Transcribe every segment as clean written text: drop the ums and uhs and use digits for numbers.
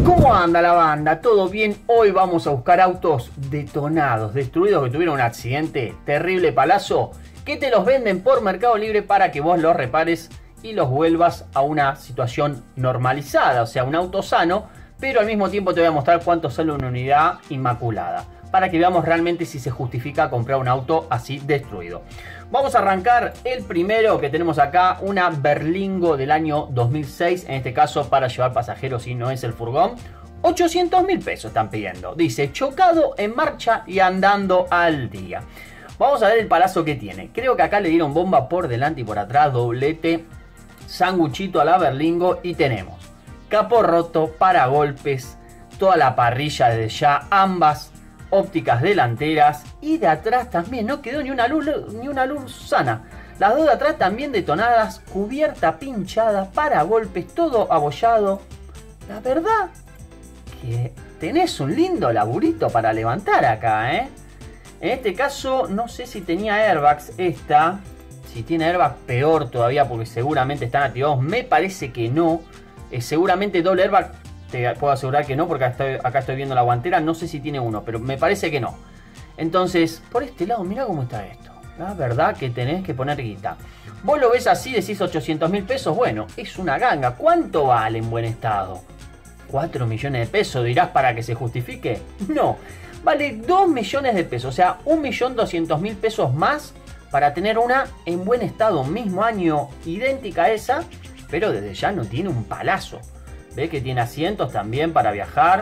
¿Cómo anda la banda? ¿Todo bien? Hoy vamos a buscar autos detonados, destruidos, que tuvieron un accidente, terrible palazo, que te los venden por Mercado Libre para que vos los repares y los vuelvas a una situación normalizada, o sea, un auto sano, pero al mismo tiempo te voy a mostrar cuánto sale una unidad inmaculada, para que veamos realmente si se justifica comprar un auto así destruido. Vamos a arrancar el primero que tenemos acá, una Berlingo del año 2006, en este caso para llevar pasajeros y no es el furgón. 800.000 pesos están pidiendo. Dice, chocado, en marcha y andando al día. Vamos a ver el palazo que tiene. Creo que acá le dieron bomba por delante y por atrás, doblete, sanguchito a la Berlingo y tenemos capó roto, paragolpes, toda la parrilla desde ya, ambas ópticas delanteras y de atrás también no quedó ni una luz sana. Las dos de atrás también detonadas, cubierta pinchada, paragolpes, todo abollado. La verdad que tenés un lindo laburito para levantar acá, ¿eh? En este caso no sé si tenía airbags esta. Si tiene airbags peor todavía porque seguramente están activados. Me parece que no. Seguramente doble airbag. Te puedo asegurar que no, porque acá estoy viendo la guantera. No sé si tiene uno, pero me parece que no. Entonces, por este lado, mirá cómo está esto. La verdad que tenés que poner guita. Vos lo ves así, decís 800.000 pesos. Bueno, es una ganga. ¿Cuánto vale en buen estado? 4 millones de pesos, dirás, para que se justifique. No, vale 2 millones de pesos. O sea, 1.200.000 pesos más para tener una en buen estado. Mismo año, idéntica a esa, pero desde ya no tiene un palazo. Ve que tiene asientos también para viajar.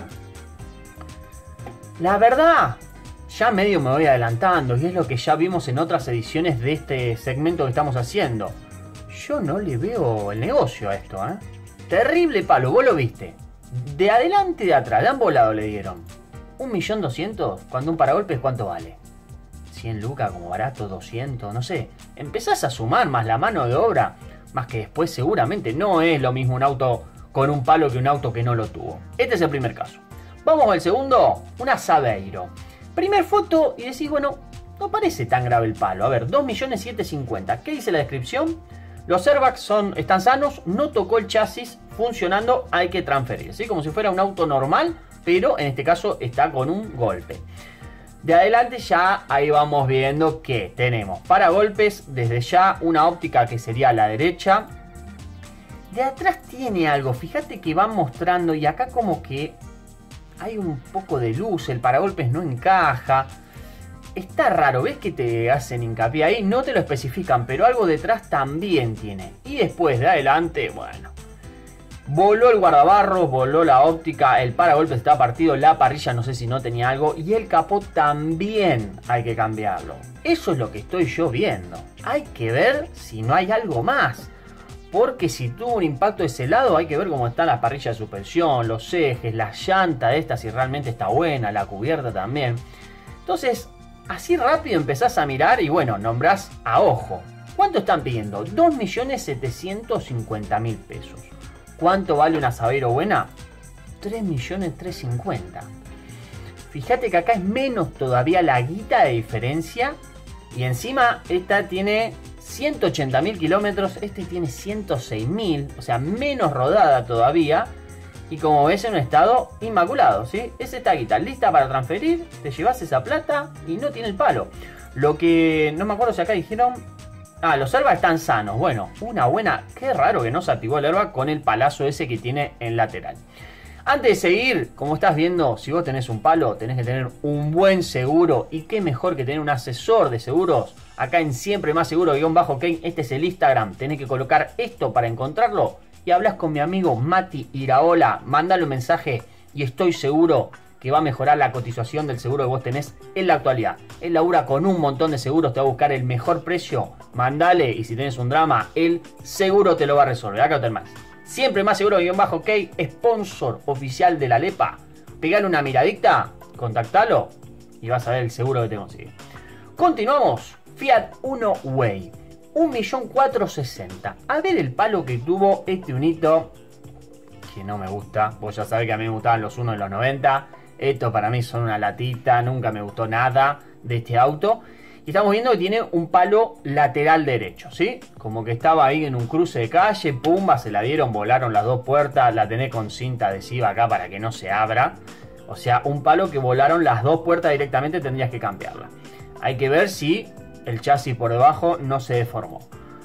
La verdad, ya medio me voy adelantando y es lo que ya vimos en otras ediciones de este segmento que estamos haciendo. Yo no le veo el negocio a esto, ¿eh? Terrible palo, vos lo viste. De adelante y de atrás, de ambos lados le dieron. 1.200.000, cuando un paragolpes, ¿cuánto vale? 100 lucas como barato, 200, no sé. Empezás a sumar más la mano de obra, más que después seguramente no es lo mismo un auto con un palo que un auto que no lo tuvo. Este es el primer caso. Vamos al segundo, una Saveiro. Primer foto y decís, bueno, no parece tan grave el palo. A ver, 2.750.000. ¿Qué dice la descripción? Los airbags están sanos, no tocó el chasis, funcionando, hay que transferir. ¿Sí? Como si fuera un auto normal, pero en este caso está con un golpe. De adelante ya ahí vamos viendo que tenemos paragolpes, desde ya una óptica que sería a la derecha. De atrás tiene algo, fíjate que van mostrando y acá como que hay un poco de luz, el paragolpes no encaja. Está raro, ves que te hacen hincapié ahí, no te lo especifican, pero algo detrás también tiene. Y después de adelante, bueno, voló el guardabarros, voló la óptica, el paragolpes está partido, la parrilla no sé si no tenía algo y el capó también hay que cambiarlo. Eso es lo que estoy yo viendo. Hay que ver si no hay algo más. Porque si tuvo un impacto de ese lado, hay que ver cómo están las parrillas de suspensión, los ejes, la llanta de esta si realmente está buena, la cubierta también. Entonces, así rápido empezás a mirar y bueno, nombrás a ojo. ¿Cuánto están pidiendo? 2.750.000 pesos. ¿Cuánto vale una Saveiro buena? 3.350.000. Fíjate que acá es menos todavía la guita de diferencia. Y encima esta tiene 180.000 kilómetros, este tiene 106.000, o sea, menos rodada todavía. Y como ves, en un estado inmaculado, ¿sí? Es esta guita, lista para transferir, te llevas esa plata y no tiene el palo. Lo que no me acuerdo si acá dijeron... Ah, los airbags están sanos. Bueno, una buena... Qué raro que no se activó el airbag con el palazo ese que tiene en lateral. Antes de seguir, como estás viendo, si vos tenés un palo, tenés que tener un buen seguro. Y qué mejor que tener un asesor de seguros. Acá en Siempre Más Seguro _Kane, este es el Instagram. Tenés que colocar esto para encontrarlo. Y hablas con mi amigo Mati Iraola. Mandale un mensaje y estoy seguro que va a mejorar la cotización del seguro que vos tenés en la actualidad. Él labura con un montón de seguros, te va a buscar el mejor precio. Mandale y si tenés un drama, él seguro te lo va a resolver. Acá lo tenés más. Siempre Más Seguro _Kane, sponsor oficial de la Lepa. Pegale una miradita, contactalo y vas a ver el seguro que te consigue. Continuamos. Fiat Uno Way. 1.460.000. A ver el palo que tuvo este unito, que no me gusta. Vos ya sabés que a mí me gustaban los unos de los 90. Estos para mí son una latita, nunca me gustó nada de este auto. Y estamos viendo que tiene un palo lateral derecho, ¿sí? Como que estaba ahí en un cruce de calle, pumba, se la dieron, volaron las dos puertas, la tenés con cinta adhesiva acá para que no se abra. O sea, un palo que volaron las dos puertas directamente, tendrías que cambiarla. Hay que ver si el chasis por debajo no se deformó.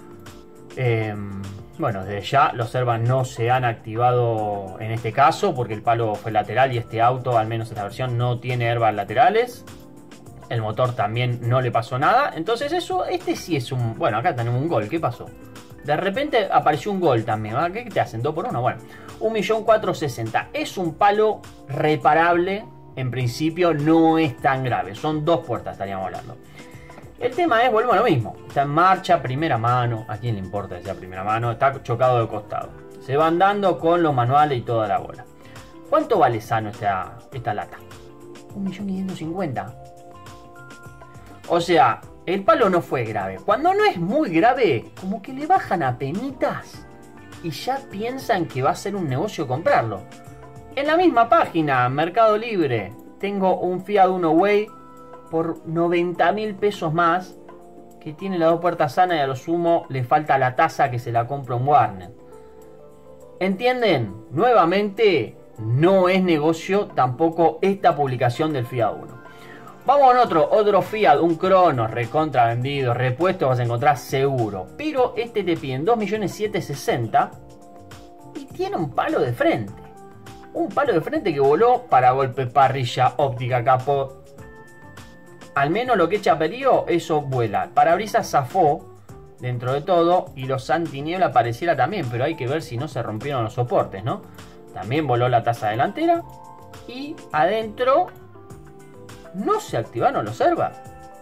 Bueno, desde ya los airbags no se han activado en este caso porque el palo fue lateral y este auto, al menos esta versión, no tiene airbags laterales. El motor también no le pasó nada. Entonces eso, este sí es un... Bueno, acá tenemos un gol. ¿Qué pasó? De repente apareció un gol también. ¿Ah? ¿Qué te hacen? ¿2 por 1? Bueno, 1.460.000. Es un palo reparable. En principio no es tan grave. Son dos puertas, estaríamos hablando. El tema es, vuelvo a lo mismo. Está en marcha, primera mano. ¿A quién le importa que sea primera mano? Está chocado de costado. Se va andando con los manuales y toda la bola. ¿Cuánto vale sano esta lata? 1.550.000. O sea, el palo no fue grave. Cuando no es muy grave, como que le bajan a penitas y ya piensan que va a ser un negocio comprarlo. En la misma página, Mercado Libre, tengo un Fiat Uno Way por 90.000 pesos más, que tiene las dos puertas sanas y a lo sumo le falta la tasa que se la compra un Warner. ¿Entienden? Nuevamente, no es negocio tampoco esta publicación del Fiat Uno. Vamos con otro Fiat, un Cronos, recontra vendido, repuesto vas a encontrar seguro. Pero este te piden 2.760.000 y tiene un palo de frente. Un palo de frente que voló para golpe, parrilla, óptica, capó. Al menos lo que echa peligro, eso vuela. Parabrisas zafó dentro de todo y los antiniebla pareciera también, pero hay que ver si no se rompieron los soportes, ¿no? También voló la tasa delantera y adentro... no se activaron los airbags.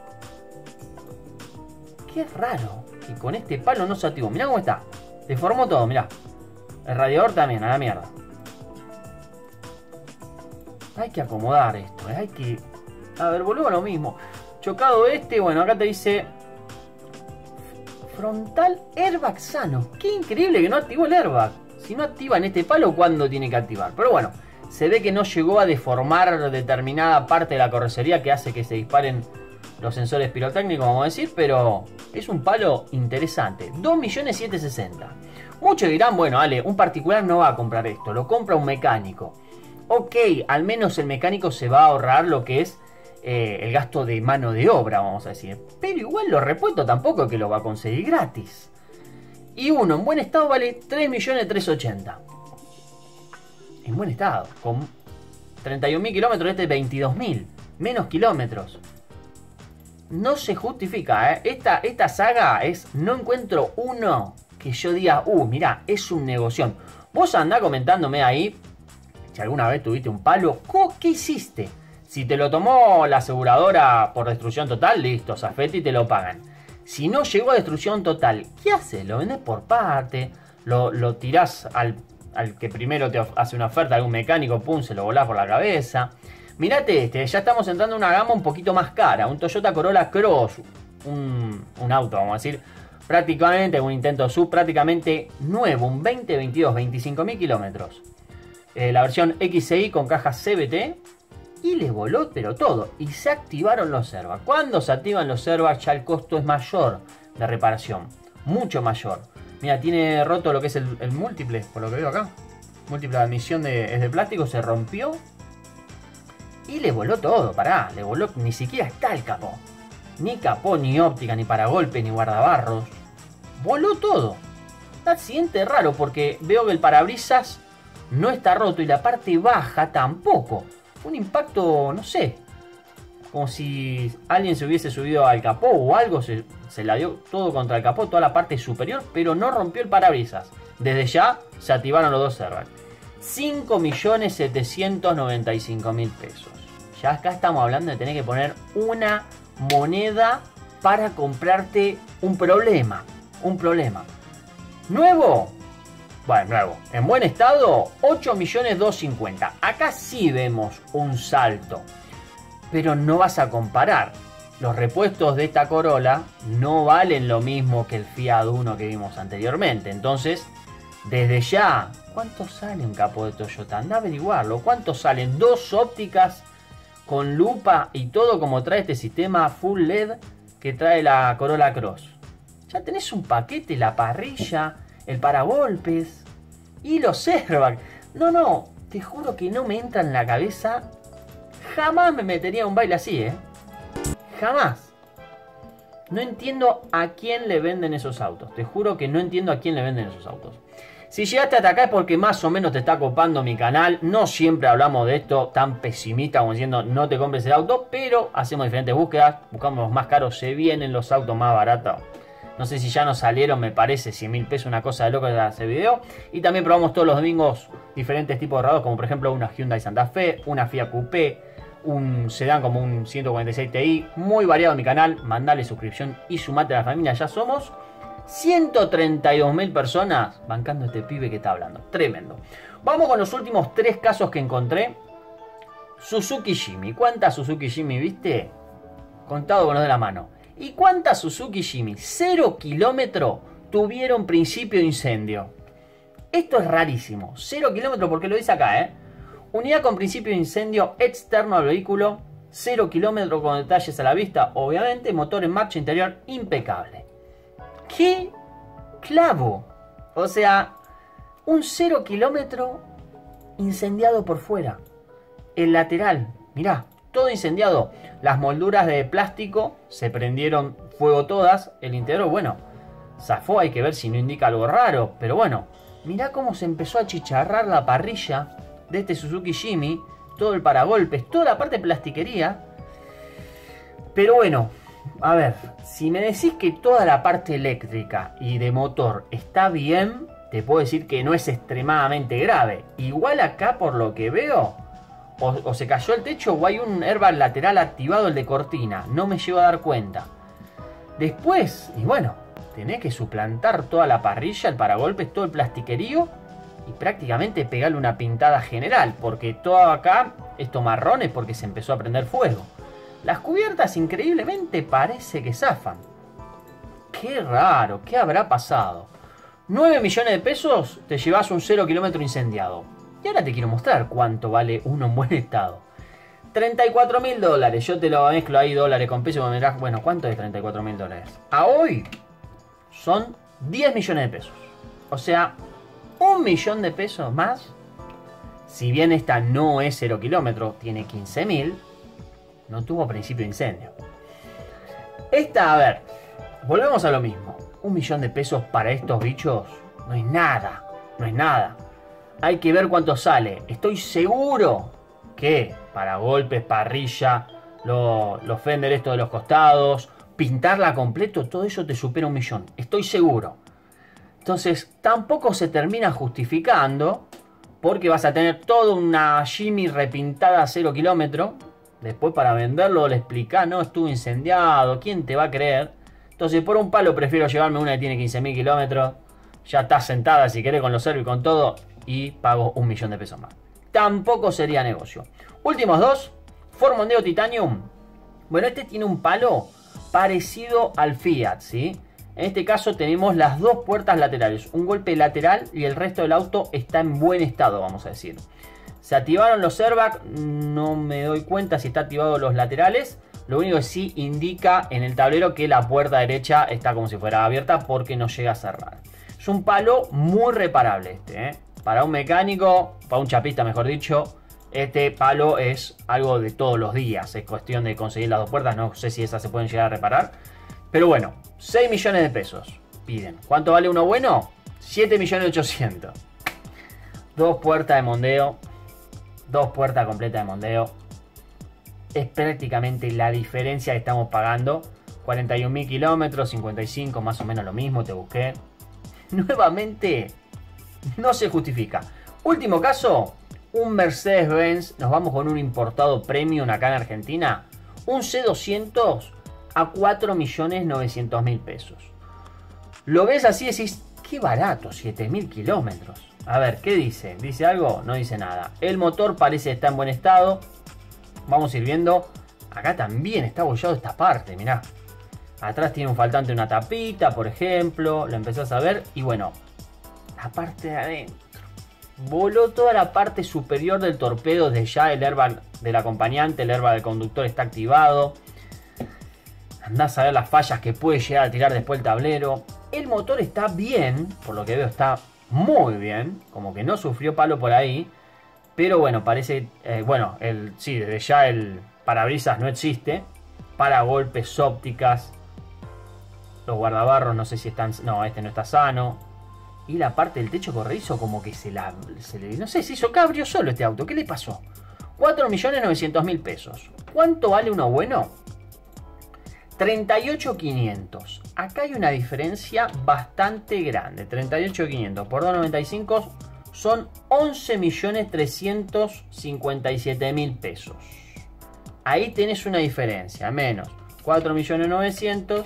Qué raro que con este palo no se activó. Mirá cómo está. Deformó todo, mirá. El radiador también, a la mierda. Hay que acomodar esto. Hay que... A ver, volvemos a lo mismo. Chocado este. Bueno, acá te dice... frontal airbag sano. Qué increíble que no activó el airbag. Si no activa en este palo, ¿cuándo tiene que activar? Pero bueno... Se ve que no llegó a deformar determinada parte de la carrocería que hace que se disparen los sensores pirotécnicos, vamos a decir, pero es un palo interesante. 2.760.000. Muchos dirán, bueno, Ale, un particular no va a comprar esto, lo compra un mecánico. Ok, al menos el mecánico se va a ahorrar lo que es el gasto de mano de obra, vamos a decir. Pero igual los repuestos tampoco es que lo va a conseguir gratis. Y uno en buen estado vale 3.380.000. En buen estado, con 31.000 kilómetros, este 22.000, menos kilómetros. No se justifica, ¿eh? Esta saga es, no encuentro uno que yo diga, mirá, es un negocio. Vos andá comentándome ahí, si alguna vez tuviste un palo, ¿qué hiciste? Si te lo tomó la aseguradora por destrucción total, listo, zafete y te lo pagan. Si no llegó a destrucción total, ¿qué haces? Lo vendés por parte, lo tirás al que primero te hace una oferta, algún mecánico, pum, se lo volás por la cabeza. Mirate este, ya estamos entrando en una gama un poquito más cara, un Toyota Corolla Cross, un auto, vamos a decir, prácticamente un intento sub, prácticamente nuevo, un 2022, 25.000 kilómetros. La versión XCI con caja CVT y le voló pero todo, y se activaron los airbags. Cuando se activan los airbags ya el costo es mayor de reparación, mucho mayor. Mira, tiene roto lo que es el múltiple, por lo que veo acá. Múltiple de admisión es de plástico, se rompió. Y le voló todo, pará, le voló, ni siquiera está el capó. Ni capó, ni óptica, ni paragolpe, ni guardabarros. Voló todo. Accidente raro porque veo que el parabrisas no está roto y la parte baja tampoco. Fue un impacto, no sé, como si alguien se hubiese subido al capó o algo, se la dio todo contra el capó, toda la parte superior, pero no rompió el parabrisas. Desde ya se activaron los dos airbags. 5.795.000 pesos. Ya acá estamos hablando de tener que poner una moneda para comprarte un problema. Un problema. ¿Nuevo? Bueno, nuevo. En buen estado, 8.250.000. Acá sí vemos un salto. Pero no vas a comparar. Los repuestos de esta Corolla no valen lo mismo que el Fiat Uno que vimos anteriormente. Entonces, desde ya, ¿cuánto sale un capó de Toyota? Anda a averiguarlo. ¿Cuánto salen? Dos ópticas con lupa y todo como trae este sistema full LED. que trae la Corolla Cross. Ya tenés un paquete, la parrilla, el paragolpes y los airbags. No, te juro que no me entra en la cabeza. Jamás me metería a un baile así, Jamás. No entiendo a quién le venden esos autos. Te juro que no entiendo a quién le venden esos autos. Si llegaste hasta acá es porque más o menos te está copando mi canal. No siempre hablamos de esto tan pesimista como diciendo no te compres el auto, pero hacemos diferentes búsquedas. Buscamos los más caros, se vienen los autos más baratos. No sé si ya nos salieron, me parece, 100.000 pesos, una cosa de loco de ese video. Y también probamos todos los domingos diferentes tipos de radares, como por ejemplo una Hyundai Santa Fe, una Fiat Coupé, un sedán como un 146 Ti. Muy variado en mi canal, mandale suscripción y sumate a la familia. Ya somos 132.000 personas bancando a este pibe que está hablando. Tremendo. Vamos con los últimos 3 casos que encontré. Suzuki Jimmy. ¿Cuántas Suzuki Jimmy viste? Contado con los de la mano. ¿Y cuántas Suzuki Jimmy 0 kilómetro tuvieron principio de incendio? Esto es rarísimo. 0 kilómetro porque lo dice acá, Unidad con principio de incendio externo al vehículo. 0 kilómetro con detalles a la vista. Obviamente, motor en marcha, interior impecable. ¡Qué clavo! O sea, un 0 kilómetro incendiado por fuera. El lateral, mirá, todo incendiado. Las molduras de plástico se prendieron fuego todas. El interior, bueno, zafó, hay que ver si no indica algo raro. Pero bueno, mirá cómo se empezó a achicharrar la parrilla de este Suzuki Jimmy. Todo el paragolpes, toda la parte de plastiquería. Pero bueno, a ver, si me decís que toda la parte eléctrica y de motor está bien, te puedo decir que no es extremadamente grave. Igual acá, por lo que veo, o se cayó el techo o hay un airbag lateral activado, el de cortina. No me llego a dar cuenta. Después, y bueno, tenés que suplantar toda la parrilla, el paragolpes, todo el plastiquerío y prácticamente pegarle una pintada general, porque todo acá, esto marrón es porque se empezó a prender fuego. Las cubiertas increíblemente parece que zafan. Qué raro, ¿qué habrá pasado? 9 millones de pesos te llevas un 0 kilómetro incendiado. Y ahora te quiero mostrar cuánto vale uno en buen estado. 34.000 dólares. Yo te lo mezclo ahí dólares con pesos. Me dirás, bueno, ¿cuánto es 34.000 dólares? A hoy son 10 millones de pesos. O sea, 1 millón de pesos más. Si bien esta no es 0 kilómetro, tiene 15.000. No tuvo principio de incendio. Esta, a ver, volvemos a lo mismo. 1 millón de pesos para estos bichos no es nada. No es nada. Hay que ver cuánto sale. Estoy seguro que para golpes, parrilla, los fender estos de los costados, pintarla completo, todo eso te supera 1 millón. Estoy seguro. Entonces tampoco se termina justificando, porque vas a tener toda una Jimmy repintada a 0 kilómetro. Después para venderlo le explicás, no, estuvo incendiado, ¿quién te va a creer? Entonces por un palo prefiero llevarme una que tiene 15.000 kilómetros. Ya está sentada si querés con los servos y con todo. Y pago 1 millón de pesos más. Tampoco sería negocio. Últimos dos. Ford Mondeo Titanium. Bueno, este tiene un palo parecido al Fiat, ¿sí? En este caso tenemos las dos puertas laterales. Un golpe lateral y el resto del auto está en buen estado, vamos a decir. Se activaron los airbags. No me doy cuenta si está activado los laterales. Lo único que sí indica en el tablero que la puerta derecha está como si fuera abierta porque no llega a cerrar. Es un palo muy reparable este, Para un mecánico, para un chapista mejor dicho, este palo es algo de todos los días. Es cuestión de conseguir las dos puertas. No sé si esas se pueden llegar a reparar. Pero bueno, 6 millones de pesos piden. ¿Cuánto vale uno bueno? 7.800.000. Dos puertas de Mondeo. Dos puertas completas de Mondeo. Es prácticamente la diferencia que estamos pagando. 41.000 kilómetros, 55 más o menos lo mismo, te busqué. Nuevamente, no se justifica. Último caso, un Mercedes-Benz. Nos vamos con un importado premium acá en Argentina. Un C200 a 4.900.000 pesos. Lo ves así y decís, qué barato, 7.000 kilómetros. A ver, ¿qué dice? ¿Dice algo? No dice nada. El motor parece estar en buen estado. Vamos a ir viendo. Acá también está abollado esta parte, mirá. Atrás tiene un faltante, una tapita, por ejemplo. Lo empezás a ver. Y bueno, la parte de adentro. Voló toda la parte superior del torpedo. Desde ya el airbag del acompañante, el airbag del conductor está activado. Andás a ver las fallas que puede llegar a tirar después el tablero. El motor está bien, por lo que veo está muy bien. Como que no sufrió palo por ahí. Pero bueno, parece... bueno, sí, desde ya el parabrisas no existe. Para golpes, ópticas. Los guardabarros no sé si están... No, este no está sano. Y la parte del techo corredizo como que se le... No sé, se hizo cabrio solo este auto. ¿Qué le pasó? 4.900.000 pesos. ¿Cuánto vale uno bueno? 38.500. Acá hay una diferencia bastante grande. 38.500 por 2.95 son 11.357.000 pesos. Ahí tenés una diferencia. Menos 4.900.000.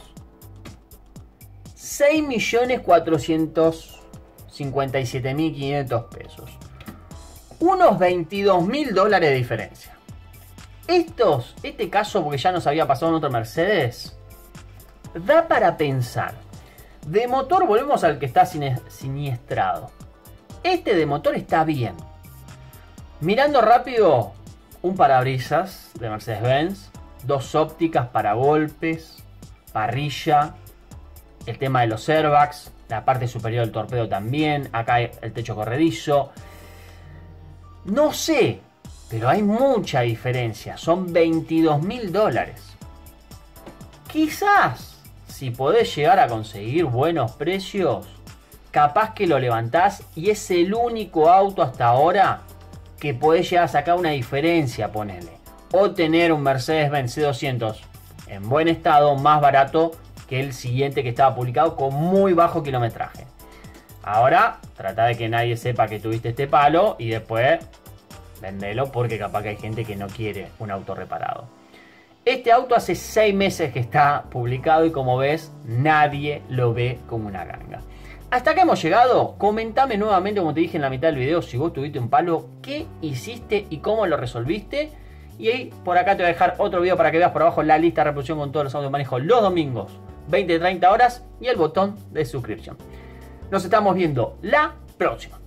6.457.500 pesos. Unos 22.000 dólares de diferencia. Este caso, porque ya nos había pasado en otro Mercedes, da para pensar. De motor volvemos al que está siniestrado. Este de motor está bien. Mirando rápido, un parabrisas de Mercedes-Benz, dos ópticas para golpes, parrilla, el tema de los airbags, la parte superior del torpedo también, acá el techo corredizo. No sé, pero hay mucha diferencia, son 22.000 dólares. Quizás, si podés llegar a conseguir buenos precios, capaz que lo levantás y es el único auto hasta ahora que podés llegar a sacar una diferencia, ponele. O tener un Mercedes-Benz C200 en buen estado, más barato que el siguiente que estaba publicado con muy bajo kilometraje. Ahora, trata de que nadie sepa que tuviste este palo y después vendelo porque capaz que hay gente que no quiere un auto reparado. Este auto hace 6 meses que está publicado y como ves, nadie lo ve como una ganga. Hasta acá hemos llegado. Comentame nuevamente, como te dije en la mitad del video, si vos tuviste un palo, qué hiciste y cómo lo resolviste. Y ahí por acá te voy a dejar otro video para que veas por abajo la lista de reproducción con todos los autos de manejo los domingos, 20-30 horas y el botón de suscripción. Nos estamos viendo la próxima.